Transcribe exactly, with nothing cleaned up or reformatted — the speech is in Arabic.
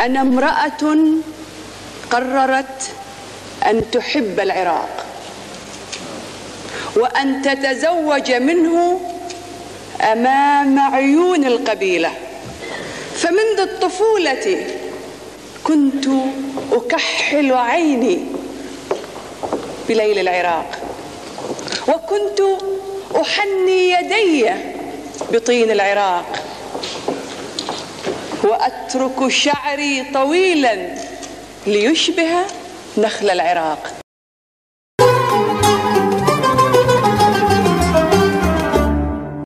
أنا امرأة قررت أن تحب العراق وأن تتزوج منه أمام عيون القبيلة. فمنذ الطفولة كنت أكحل عيني بليل العراق، وكنت أحني يدي بطين العراق، وأترك شعري طويلا ليشبه نخل العراق.